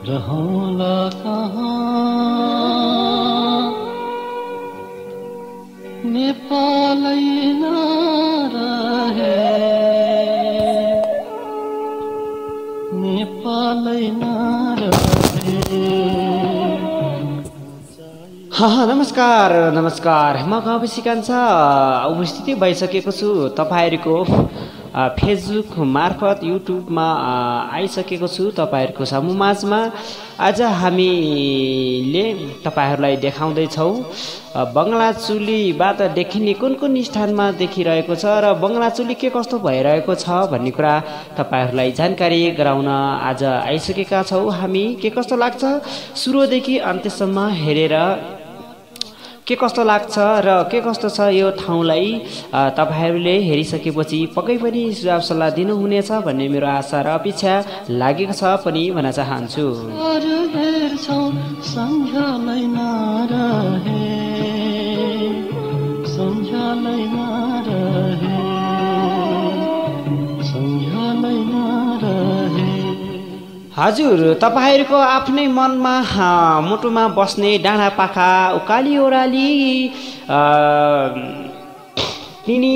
रहौला कहाँ नेपालै नरहे नेपालै नरहे। नमस्कार म गाउँबेसी कान्छा उपस्थिति भइसकेको छु तपाईँहरूको फेसबुक मार्फत युट्युबमा आइसकेको छु तपाईँहरूको समूहमाझमा। आज हामीले तपाईँहरूलाई देखाउँदैछौँ बङ्गलाचुलीबाट देखिने कुन कुन स्थानमा देखिरहेको छ र बङ्गलाचुली के कस्तो भइरहेको छ भन्ने कुरा तपाईँहरूलाई जानकारी गराउन आज आइसकेका छौँ हामी। के कस्तो लाग्छ सुरुदेखि अन्त्यसम्म हेरेर के कस्तो लाग्छ र के कस्तो छ यो ठाउँलाई तपाईहरूले हेरिसकेपछि पक्कै पनि सुझाव सल्लाह दिनुहुनेछ भन्ने मेरो आशा र अपेक्षा लागेको छ पनि भन्न चाहन्छु। हजुर तपाईहरूको आफ्नै मनमा मुटुमा बस्ने डाँडा पाखा उकाली ओह्राली तिनी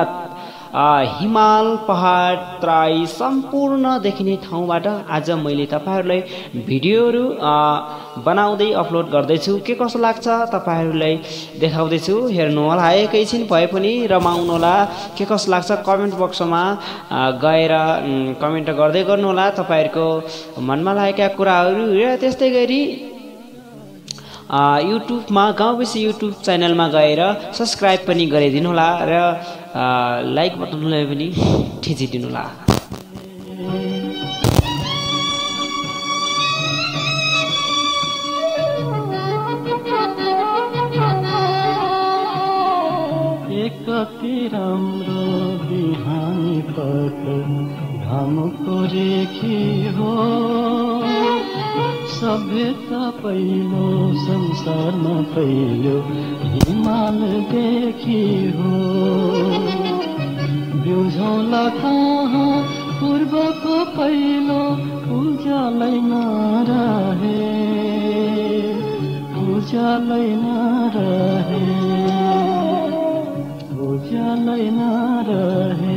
हिमाल पहाड तराई सम्पूर्ण देखिने ठाउँबाट आज मैले तपाईहरूलाई भिडियोहरू बनाउँदै अपलोड गर्दैछु। के कस्तो लाग्छ तपाईहरूलाई देखाउँदैछु, हेर्नुहोला एकैछिन भए पनि रमाउनुहोला। के कस्तो लाग्छ कमेन्ट बक्समा गएर कमेन्ट गर्दै गर्नुहोला तपाईँहरूको मनमा लागेका कुराहरू। र त्यस्तै गरी युट्युबमा गाउँबेसी युट्युब च्यानलमा गएर सब्सक्राइब पनि गरिदिनुहोला र लाइक बटनलाई पनि थिचिदिनुहोला। कति राम्रो बिहानी पख घामको रेखी हो सभ्यता पहिलो संसारमा पहिलो हिमाल देखी हो। बिउझौला कहाँ पूर्वको पहिलो उज्यालै नरहे उज्यालै नरहे उज्यालै नरहे।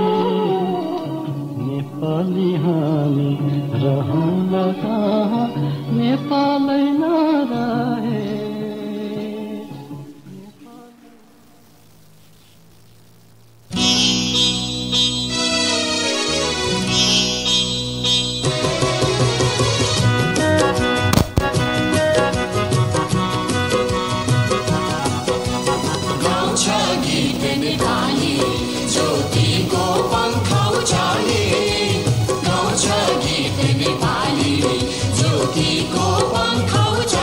नेपाली हामी रहौला कहाँ नेपालै नरहे। ज्योतिको पंख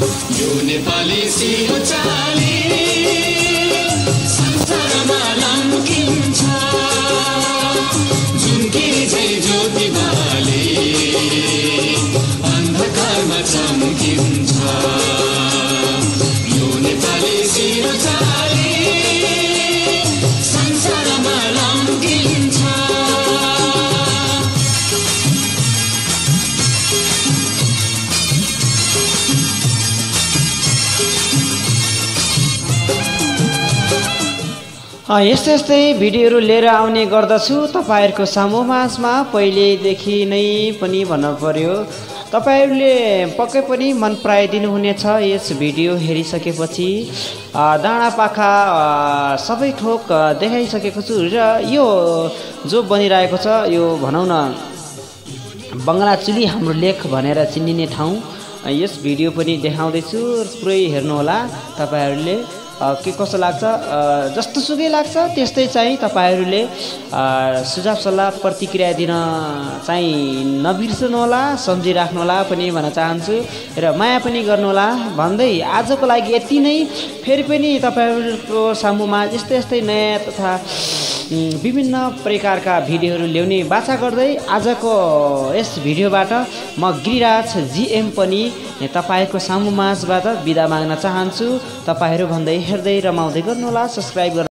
यो नेपाली सिरो चाली संसारमा लम्किन्छ झुम्किरी झै ज्योति बाले अन्धकारमा चम्किन्छ यो नेपाली सिरो चाली संसारमा लम्किन्छ यस्तै यस्तै भिडियोहरू लिएर आउने गर्दछु तपाईँहरूको समूहमाझमा पहिलेदेखि नै पनि भन्नु पर्यो। तपाईँहरूले पक्कै पनि मन पराइदिनु हुनेछ यस भिडियो हेरिसकेपछि। डाँडापाखा सबै थोक देखाइसकेको छु र यो जो बनिरहेको छ यो भनौँ न बङ्गलाचुली हाम्रो लेख भनेर चिनिने ठाउँ यस भिडियो पनि देखाउँदैछु पुरै हेर्नुहोला तपाईँहरूले के कस्तो लाग्छ। जस्तो सुकै लाग्छ त्यस्तै चाहिँ तपाईँहरूले सुझाव सल्लाह प्रतिक्रिया दिन चाहिँ नबिर्सनुहोला सम्झिराख्नुहोला पनि भन्न चाहन्छु र माया पनि गर्नुहोला भन्दै आजको लागि यति नै। फेरि पनि तपाईँहरूको सामुमा यस्तै यस्तै नयाँ तथा विभिन्न प्रकारका भिडियोहरू ल्याउने बाचा गर्दै आजको यस भिडियोबाट म गिरिराज जीएम पनि तपाईँहरूको सामुमाझबाट बिदा माग्न चाहन्छु। तपाईँहरू भन्दै हेर्दै रमाउँदै गर्नुहोला, सब्सक्राइब गर्नु।